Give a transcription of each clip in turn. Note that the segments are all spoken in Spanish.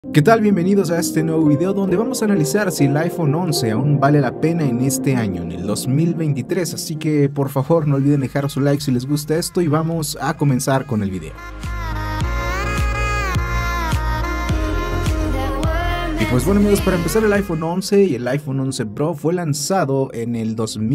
¿Qué tal? Bienvenidos a este nuevo video donde vamos a analizar si el iPhone 11 aún vale la pena en este año, en el 2023, así que por favor no olviden dejar su like si les gusta esto y vamos a comenzar con el video. Y pues bueno amigos, para empezar, el iPhone 11 y el iPhone 11 Pro fue lanzado en el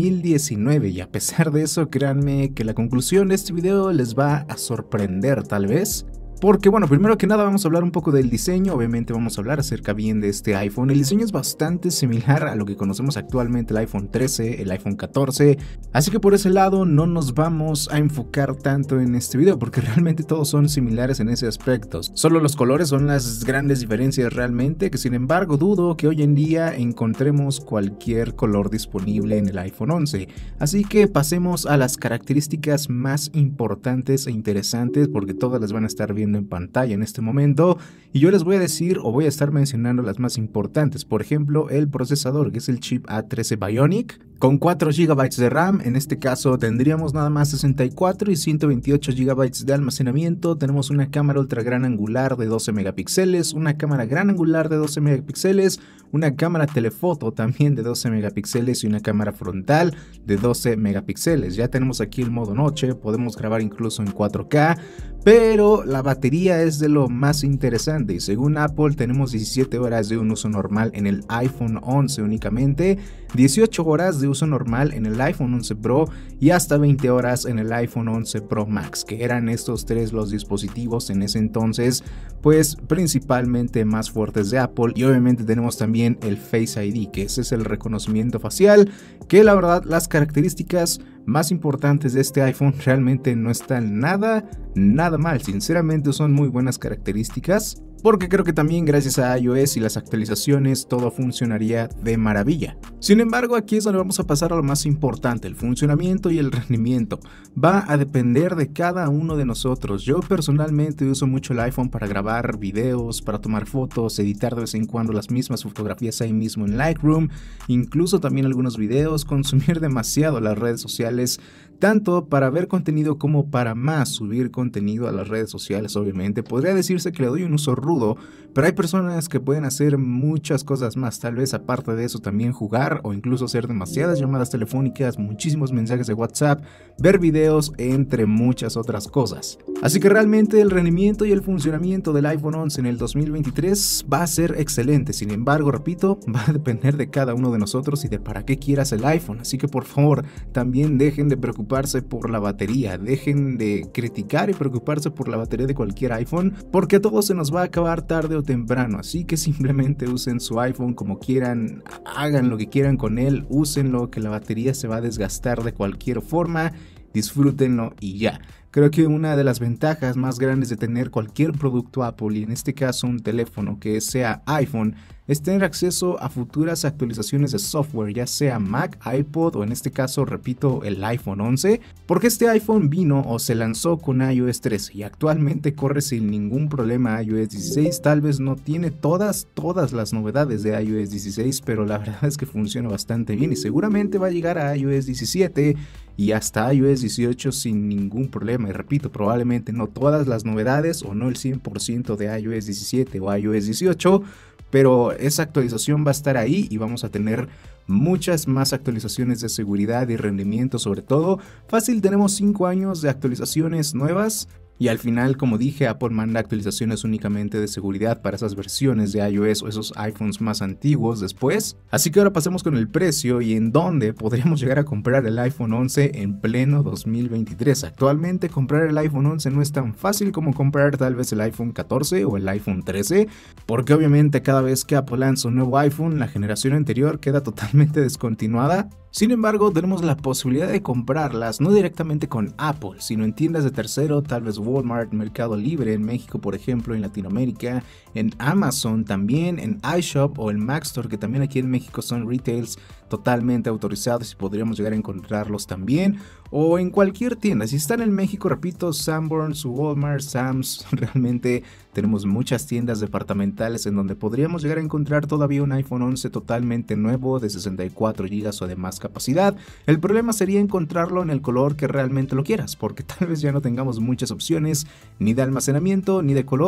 2019 y a pesar de eso, créanme que la conclusión de este video les va a sorprender tal vez. Porque bueno, primero que nada vamos a hablar un poco del diseño, obviamente vamos a hablar acerca bien de este iPhone. El diseño es bastante similar a lo que conocemos actualmente, el iPhone 13, el iPhone 14, así que por ese lado no nos vamos a enfocar tanto en este video porque realmente todos son similares en ese aspecto. Solo los colores son las grandes diferencias realmente, que sin embargo dudo que hoy en día encontremos cualquier color disponible en el iPhone 11. Así que pasemos a las características más importantes e interesantes porque todas las van a estar bien en pantalla en este momento y yo les voy a decir o voy a estar mencionando las más importantes. Por ejemplo, el procesador, que es el chip A13 Bionic con 4 GB de RAM. En este caso tendríamos nada más 64 y 128 GB de almacenamiento. Tenemos una cámara ultra gran angular de 12 megapíxeles, una cámara gran angular de 12 megapíxeles, una cámara telefoto también de 12 megapíxeles y una cámara frontal de 12 megapíxeles. Ya tenemos aquí el modo noche, podemos grabar incluso en 4K, pero la batería es de lo más interesante y según Apple tenemos 17 horas de un uso normal en el iPhone 11 únicamente, 18 horas de uso normal en el iPhone 11 Pro y hasta 20 horas en el iPhone 11 Pro Max, que eran estos tres los dispositivos en ese entonces pues principalmente más fuertes de Apple. Y obviamente tenemos también el Face ID, que ese es el reconocimiento facial, que la verdad las características más importantes de este iPhone realmente no están nada mal. Sinceramente son muy buenas características, porque creo que también gracias a iOS y las actualizaciones todo funcionaría de maravilla. Sin embargo, aquí es donde vamos a pasar a lo más importante, el funcionamiento y el rendimiento. Va a depender de cada uno de nosotros. Yo personalmente uso mucho el iPhone para grabar videos, para tomar fotos, editar de vez en cuando las mismas fotografías ahí mismo en Lightroom, incluso también algunos videos, consumir demasiado las redes sociales, tanto para ver contenido como para más subir contenido a las redes sociales. Obviamente podría decirse que le doy un uso rudo, pero hay personas que pueden hacer muchas cosas más, tal vez aparte de eso también jugar o incluso hacer demasiadas llamadas telefónicas, muchísimos mensajes de WhatsApp, ver videos, entre muchas otras cosas. Así que realmente el rendimiento y el funcionamiento del iPhone 11 en el 2023 va a ser excelente. Sin embargo, repito, va a depender de cada uno de nosotros y de para qué quieras el iPhone. Así que por favor, también dejen de preocuparse por la batería, dejen de criticar y preocuparse por la batería de cualquier iPhone, porque todo se nos va a acabar tarde o temprano. Así que simplemente usen su iPhone como quieran, hagan lo que quieran con él, úsenlo, que la batería se va a desgastar de cualquier forma, disfrútenlo y ya. Creo que una de las ventajas más grandes de tener cualquier producto Apple, y en este caso un teléfono que sea iPhone, es tener acceso a futuras actualizaciones de software, ya sea Mac, iPod o en este caso, repito, el iPhone 11, porque este iPhone vino o se lanzó con iOS 13 y actualmente corre sin ningún problema iOS 16. Tal vez no tiene todas las novedades de iOS 16, pero la verdad es que funciona bastante bien y seguramente va a llegar a iOS 17 y hasta iOS 18 sin ningún problema. Y repito, probablemente no todas las novedades o no el 100% de iOS 17 o iOS 18, pero esa actualización va a estar ahí y vamos a tener muchas más actualizaciones de seguridad y rendimiento. Sobre todo, fácil, tenemos 5 años de actualizaciones nuevas. Y al final, como dije, Apple manda actualizaciones únicamente de seguridad para esas versiones de iOS o esos iPhones más antiguos después. Así que ahora pasemos con el precio y en dónde podríamos llegar a comprar el iPhone 11 en pleno 2023. Actualmente comprar el iPhone 11 no es tan fácil como comprar tal vez el iPhone 14 o el iPhone 13, porque obviamente cada vez que Apple lanza un nuevo iPhone, la generación anterior queda totalmente descontinuada. Sin embargo, tenemos la posibilidad de comprarlas no directamente con Apple, sino en tiendas de tercero, tal vez Walmart, Mercado Libre en México, por ejemplo, en Latinoamérica, en Amazon también, en iShop o en Maxstore, que también aquí en México son retails totalmente autorizados y podríamos llegar a encontrarlos también, o en cualquier tienda. Si están en México, repito, Sanborns, Walmart, Sam's, realmente tenemos muchas tiendas departamentales en donde podríamos llegar a encontrar todavía un iPhone 11 totalmente nuevo de 64 GB o de más capacidad. El problema sería encontrarlo en el color que realmente lo quieras, porque tal vez ya no tengamos muchas opciones ni de almacenamiento ni de color,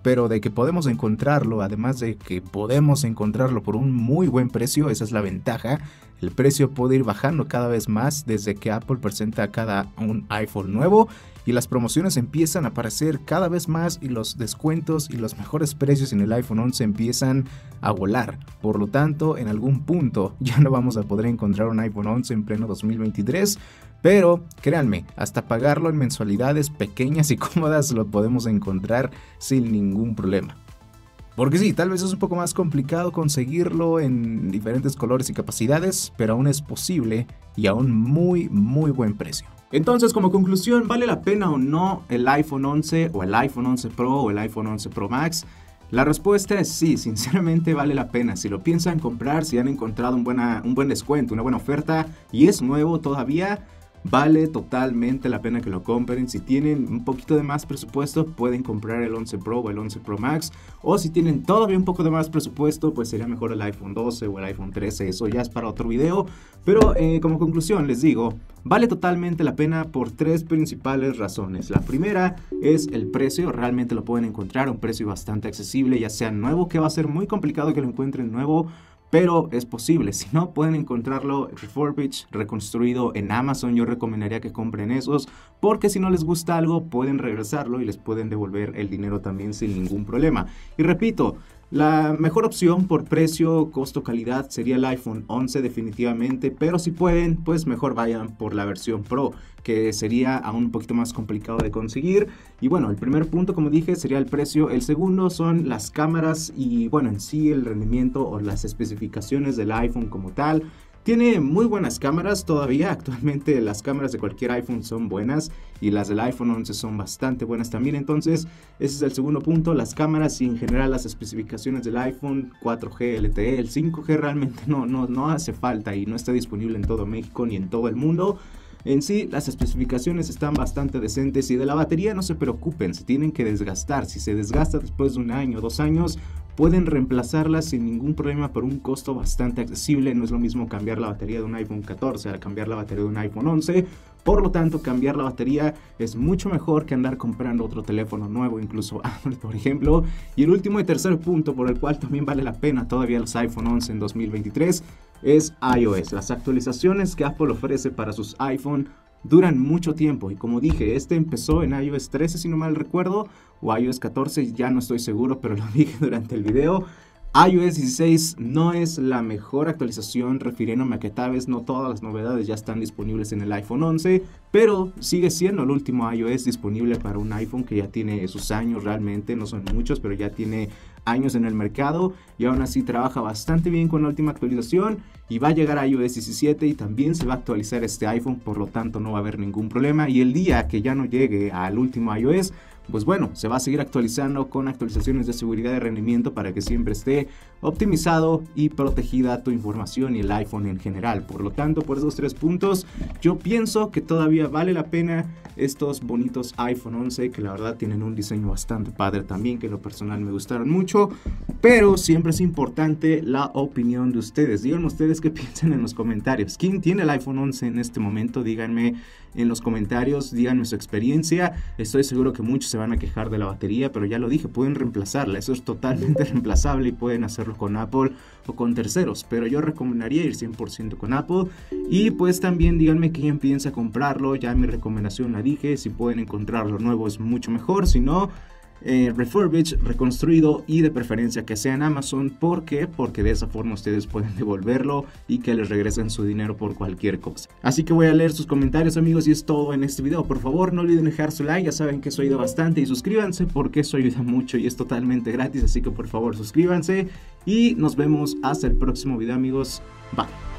pero de que podemos encontrarlo, además de que podemos encontrarlo por un muy buen precio, esa es la ventaja. El precio puede ir bajando cada vez más desde que Apple presenta un iPhone nuevo y las promociones empiezan a aparecer cada vez más y los descuentos y los mejores precios en el iPhone 11 empiezan a volar. Por lo tanto, en algún punto ya no vamos a poder encontrar un iPhone 11 en pleno 2023, pero créanme, hasta pagarlo en mensualidades pequeñas y cómodas lo podemos encontrar sin ningún problema. Porque sí, tal vez es un poco más complicado conseguirlo en diferentes colores y capacidades, pero aún es posible y a un muy buen precio. Entonces, como conclusión, ¿vale la pena o no el iPhone 11 o el iPhone 11 Pro o el iPhone 11 Pro Max? La respuesta es sí, sinceramente vale la pena. Si lo piensan comprar, si han encontrado un buen descuento, una buena oferta y es nuevo todavía, vale totalmente la pena que lo compren. Si tienen un poquito de más presupuesto, pueden comprar el 11 Pro o el 11 Pro Max. O si tienen todavía un poco de más presupuesto, pues sería mejor el iPhone 12 o el iPhone 13. Eso ya es para otro video. Pero como conclusión les digo, vale totalmente la pena por tres principales razones. La primera es el precio. Realmente lo pueden encontrar a un precio bastante accesible, ya sea nuevo, que va a ser muy complicado que lo encuentren nuevo, pero es posible. Si no, pueden encontrarlo refurbished, reconstruido en Amazon. Yo recomendaría que compren esos, porque si no les gusta algo, pueden regresarlo y les pueden devolver el dinero también sin ningún problema. Y repito, la mejor opción por precio, costo, calidad sería el iPhone 11 definitivamente, pero si pueden, pues mejor vayan por la versión Pro, que sería aún un poquito más complicado de conseguir. Y bueno, el primer punto, como dije, sería el precio. El segundo son las cámaras y bueno, en sí el rendimiento o las especificaciones del iPhone como tal. Tiene muy buenas cámaras todavía. Actualmente las cámaras de cualquier iPhone son buenas y las del iPhone 11 son bastante buenas también. Entonces ese es el segundo punto, las cámaras y en general las especificaciones del iPhone 4G LTE. El 5G realmente no hace falta y no está disponible en todo México ni en todo el mundo. En sí, las especificaciones están bastante decentes y de la batería no se preocupen, se tienen que desgastar. Si se desgasta después de un año o 2 años, pueden reemplazarla sin ningún problema por un costo bastante accesible. No es lo mismo cambiar la batería de un iPhone 14 a cambiar la batería de un iPhone 11. Por lo tanto, cambiar la batería es mucho mejor que andar comprando otro teléfono nuevo, incluso Android, por ejemplo. Y el último y tercer punto por el cual también vale la pena todavía los iPhone 11 en 2023 es iOS. Las actualizaciones que Apple ofrece para sus iPhone duran mucho tiempo y como dije, este empezó en iOS 13 si no mal recuerdo, o iOS 14, ya no estoy seguro, pero lo dije durante el video. iOS 16 no es la mejor actualización, refiriéndome a que tal vez no todas las novedades ya están disponibles en el iPhone 11, pero sigue siendo el último iOS disponible para un iPhone que ya tiene sus años realmente, no son muchos, pero ya tiene años en el mercado y aún así trabaja bastante bien con la última actualización y va a llegar a iOS 17 y también se va a actualizar este iPhone, por lo tanto no va a haber ningún problema y el día que ya no llegue al último iOS, pues bueno, se va a seguir actualizando con actualizaciones de seguridad y rendimiento para que siempre esté optimizado y protegida tu información y el iPhone en general. Por lo tanto, por esos 3 puntos, yo pienso que todavía vale la pena estos bonitos iPhone 11, que la verdad tienen un diseño bastante padre también, que en lo personal me gustaron mucho, pero siempre es importante la opinión de ustedes. Díganme ustedes qué piensan en los comentarios. ¿Quién tiene el iPhone 11 en este momento? Díganme en los comentarios, díganme su experiencia. Estoy seguro que muchos se van a quejar de la batería, pero ya lo dije, pueden reemplazarla. Eso es totalmente reemplazable y pueden hacerlo con Apple o con terceros, pero yo recomendaría ir 100% con Apple. Y pues también díganme quién piensa comprarlo. Ya mi recomendación la dije, si pueden encontrarlo nuevo es mucho mejor, si no, refurbished, reconstruido y de preferencia que sea en Amazon. ¿Por qué? Porque de esa forma ustedes pueden devolverlo y que les regresen su dinero por cualquier cosa. Así que voy a leer sus comentarios, amigos, y es todo en este video. Por favor, no olviden dejar su like, ya saben que eso ayuda bastante, y suscríbanse porque eso ayuda mucho y es totalmente gratis, así que por favor suscríbanse y nos vemos hasta el próximo video, amigos. Bye.